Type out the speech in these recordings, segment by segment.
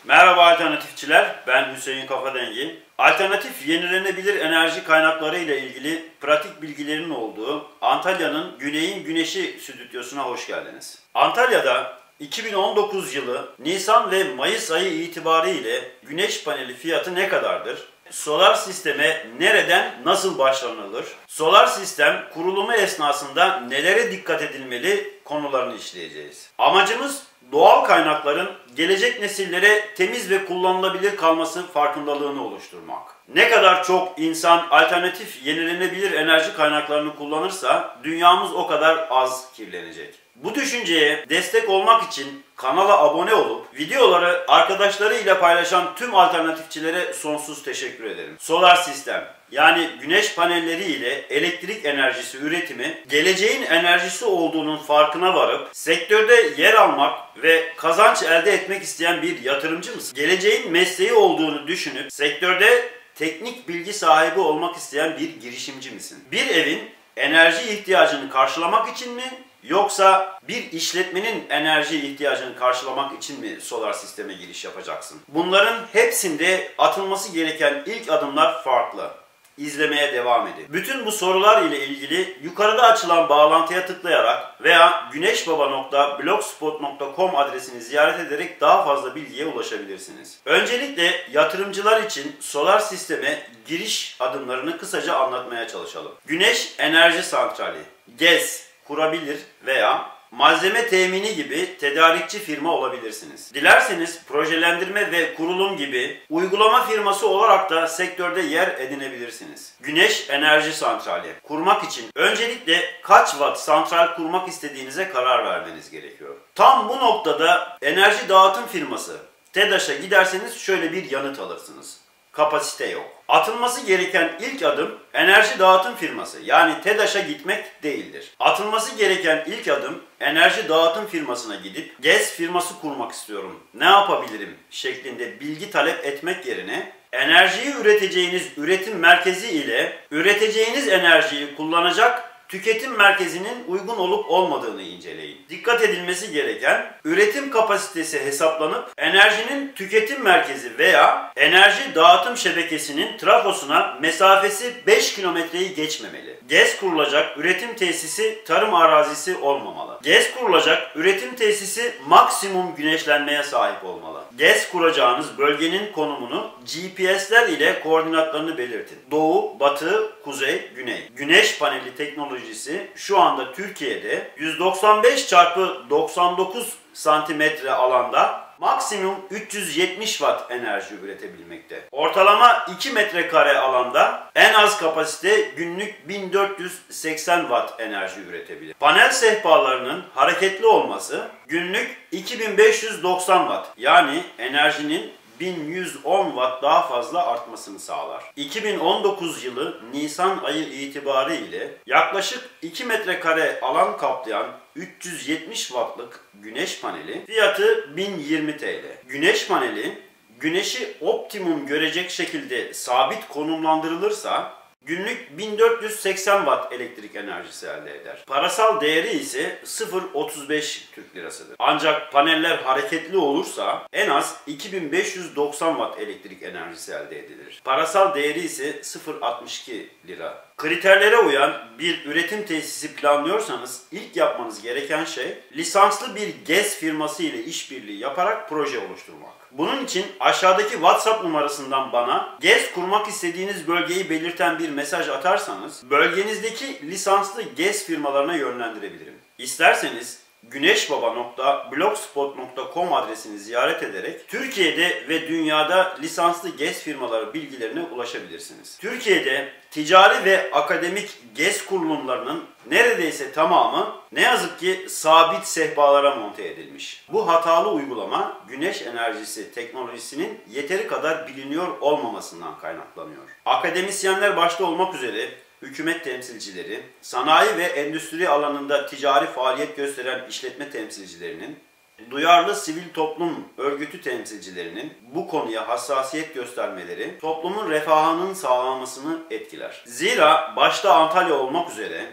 Merhaba alternatifçiler, ben Hüseyin Kafadengi. Alternatif yenilenebilir enerji kaynakları ile ilgili pratik bilgilerin olduğu Antalya'nın Güney'in Güneşi stüdyosuna hoş geldiniz. Antalya'da 2019 yılı Nisan ve Mayıs ayı itibariyle güneş paneli fiyatı ne kadardır? Solar sisteme nereden nasıl başlanılır? Solar sistem kurulumu esnasında nelere dikkat edilmeli konularını işleyeceğiz. Amacımız doğal kaynakların gelecek nesillere temiz ve kullanılabilir kalması farkındalığını oluşturmak. Ne kadar çok insan alternatif yenilenebilir enerji kaynaklarını kullanırsa dünyamız o kadar az kirlenecek. Bu düşünceye destek olmak için kanala abone olup videoları arkadaşlarıyla paylaşan tüm alternatifçilere sonsuz teşekkür ederim. Solar sistem yani güneş panelleri ile elektrik enerjisi üretimi geleceğin enerjisi olduğunun farkına varıp sektörde yer almak ve kazanç elde etmek isteyen bir yatırımcı mısın? Geleceğin mesleği olduğunu düşünüp sektörde teknik bilgi sahibi olmak isteyen bir girişimci misin? Bir evin enerji ihtiyacını karşılamak için mi? Yoksa bir işletmenin enerji ihtiyacını karşılamak için mi solar sisteme giriş yapacaksın? Bunların hepsinde atılması gereken ilk adımlar farklı. İzlemeye devam edin. Bütün bu sorular ile ilgili yukarıda açılan bağlantıya tıklayarak veya güneşbaba.blogspot.com adresini ziyaret ederek daha fazla bilgiye ulaşabilirsiniz. Öncelikle yatırımcılar için solar sisteme giriş adımlarını kısaca anlatmaya çalışalım. Güneş enerji santrali, GES kurabilir veya malzeme temini gibi tedarikçi firma olabilirsiniz. Dilerseniz projelendirme ve kurulum gibi uygulama firması olarak da sektörde yer edinebilirsiniz. Güneş enerji santrali kurmak için öncelikle kaç watt santral kurmak istediğinize karar vermeniz gerekiyor. Tam bu noktada enerji dağıtım firması TEDAŞ'a giderseniz şöyle bir yanıt alırsınız. Kapasite yok. Atılması gereken ilk adım enerji dağıtım firması yani TEDAŞ'a gitmek değildir. Atılması gereken ilk adım enerji dağıtım firmasına gidip GES firması kurmak istiyorum, ne yapabilirim şeklinde bilgi talep etmek yerine enerjiyi üreteceğiniz üretim merkezi ile üreteceğiniz enerjiyi kullanacak tüketim merkezinin uygun olup olmadığını inceleyin. Dikkat edilmesi gereken üretim kapasitesi hesaplanıp enerjinin tüketim merkezi veya enerji dağıtım şebekesinin trafosuna mesafesi 5 kilometreyi geçmemeli. GES kurulacak üretim tesisi tarım arazisi olmamalı. GES kurulacak üretim tesisi maksimum güneşlenmeye sahip olmalı. GES kuracağınız bölgenin konumunu GPS'ler ile koordinatlarını belirtin. Doğu, batı, kuzey, güney. Güneş paneli teknolojisi şu anda Türkiye'de 195 çarpı 99 santimetre alanda maksimum 370 watt enerji üretebilmekte. Ortalama 2 metrekare alanda en az kapasite günlük 1480 watt enerji üretebilir. Panel sehpalarının hareketli olması günlük 2590 watt yani enerjinin 1110 watt daha fazla artmasını sağlar. 2019 yılı Nisan ayı itibariyle yaklaşık 2 metrekare alan kaplayan 370 wattlık güneş paneli fiyatı 1020 TL. Güneş paneli güneşi optimum görecek şekilde sabit konumlandırılırsa günlük 1480 watt elektrik enerjisi elde eder. Parasal değeri ise 0,35 Türk lirasıdır. Ancak paneller hareketli olursa en az 2590 watt elektrik enerjisi elde edilir. Parasal değeri ise 0,62 lira. Kriterlere uyan bir üretim tesisi planlıyorsanız ilk yapmanız gereken şey lisanslı bir GES firması ile işbirliği yaparak proje oluşturmak. Bunun için aşağıdaki WhatsApp numarasından bana GES kurmak istediğiniz bölgeyi belirten bir mesaj atarsanız bölgenizdeki lisanslı GES firmalarına yönlendirebilirim. İsterseniz güneşbaba.blogspot.com adresini ziyaret ederek Türkiye'de ve dünyada lisanslı GES firmaları bilgilerine ulaşabilirsiniz. Türkiye'de ticari ve akademik GES kurulumlarının neredeyse tamamı ne yazık ki sabit sehpalara monte edilmiş. Bu hatalı uygulama güneş enerjisi teknolojisinin yeteri kadar biliniyor olmamasından kaynaklanıyor. Akademisyenler başta olmak üzere hükümet temsilcileri, sanayi ve endüstri alanında ticari faaliyet gösteren işletme temsilcilerinin, duyarlı sivil toplum örgütü temsilcilerinin bu konuya hassasiyet göstermeleri toplumun refahının sağlanmasını etkiler. Zira başta Antalya olmak üzere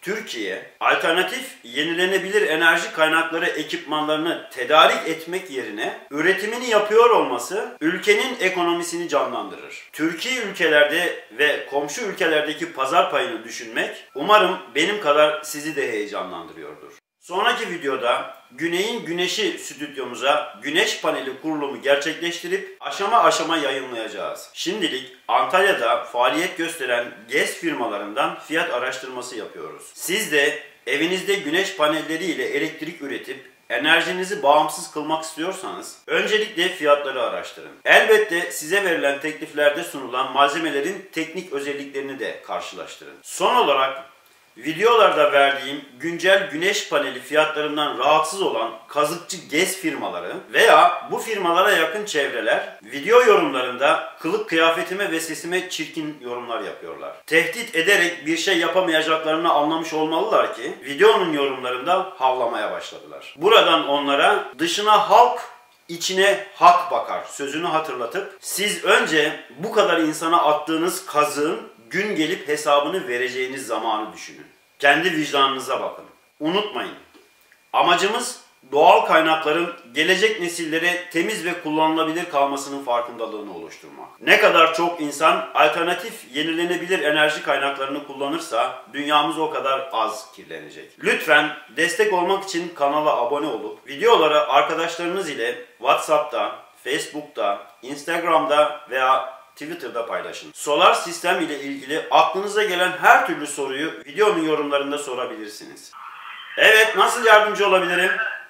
Türkiye, alternatif yenilenebilir enerji kaynakları ekipmanlarını tedarik etmek yerine üretimini yapıyor olması ülkenin ekonomisini canlandırır. Türkiye ülkelerde ve komşu ülkelerdeki pazar payını düşünmek umarım benim kadar sizi de heyecanlandırıyordur. Sonraki videoda Güney'in Güneşi stüdyomuza güneş paneli kurulumu gerçekleştirip aşama aşama yayınlayacağız. Şimdilik Antalya'da faaliyet gösteren GES firmalarından fiyat araştırması yapıyoruz. Siz de evinizde güneş panelleri ile elektrik üretip enerjinizi bağımsız kılmak istiyorsanız öncelikle fiyatları araştırın. Elbette size verilen tekliflerde sunulan malzemelerin teknik özelliklerini de karşılaştırın. Son olarak videolarda verdiğim güncel güneş paneli fiyatlarından rahatsız olan kazıkçı GES firmaları veya bu firmalara yakın çevreler video yorumlarında kılık kıyafetime ve sesime çirkin yorumlar yapıyorlar. Tehdit ederek bir şey yapamayacaklarını anlamış olmalılar ki videonun yorumlarında havlamaya başladılar. Buradan onlara dışına halk, İçine hak bakar sözünü hatırlatıp siz önce bu kadar insana attığınız kazığın gün gelip hesabını vereceğiniz zamanı düşünün. Kendi vicdanınıza bakın. Unutmayın. Amacımız doğal kaynakların gelecek nesillere temiz ve kullanılabilir kalmasının farkındalığını oluşturmak. Ne kadar çok insan alternatif yenilenebilir enerji kaynaklarını kullanırsa dünyamız o kadar az kirlenecek. Lütfen destek olmak için kanala abone olup videoları arkadaşlarınız ile WhatsApp'ta, Facebook'ta, Instagram'da veya Twitter'da paylaşın. Solar sistem ile ilgili aklınıza gelen her türlü soruyu videonun yorumlarında sorabilirsiniz. Evet, nasıl yardımcı olabilirim?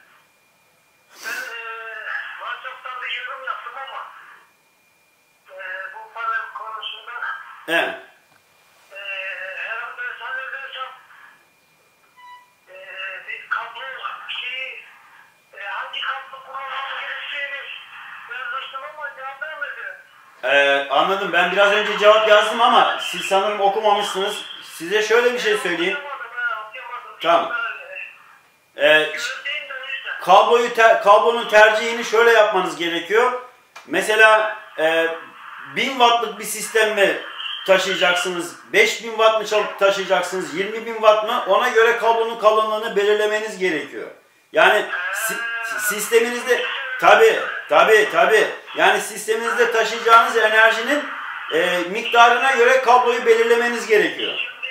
WhatsApp'tan bir yorum yaptım ama bu panel konusunda Evet. herhalde zannedersem bir kablo hangi kablo kullanmam gerektiğini yazmıştım ama cevap vermedi. Anladım. Ben biraz önce cevap yazdım ama siz sanırım okumamışsınız. Size şöyle bir şey söyleyeyim. Tamam. Kablonun tercihini şöyle yapmanız gerekiyor. Mesela 1000 wattlık bir sistem mi taşıyacaksınız, 5000 watt mı taşıyacaksınız, 20.000 watt mı? Ona göre kablonun kalınlığını belirlemeniz gerekiyor. Yani sisteminizde tabii. Yani sisteminizde taşıyacağınız enerjinin miktarına göre kabloyu belirlemeniz gerekiyor.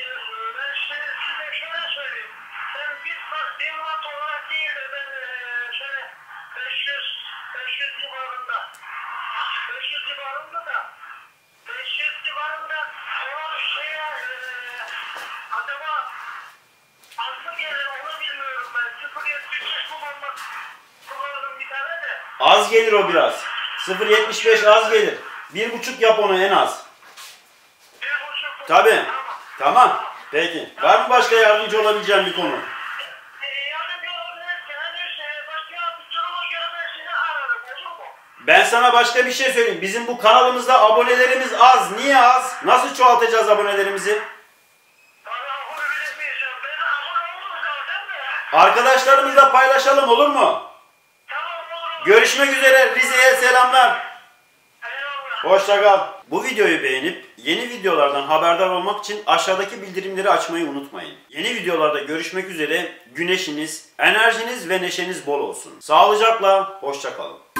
Az gelir o biraz. 0.75 az gelir. 1.5 yap onu en az. Tabii. Tamam. Peki. Var mı başka yardımcı olabileceğim bir konu? Ben sana başka bir şey söyleyeyim. Bizim bu kanalımızda abonelerimiz az. Niye az? Nasıl çoğaltacağız abonelerimizi? Arkadaşlarımızla paylaşalım, olur mu? Görüşmek üzere. Rize'ye selamlar. Hoşça kal. Bu videoyu beğenip yeni videolardan haberdar olmak için aşağıdaki bildirimleri açmayı unutmayın. Yeni videolarda görüşmek üzere. Güneşiniz, enerjiniz ve neşeniz bol olsun. Sağlıcakla, hoşça kalın.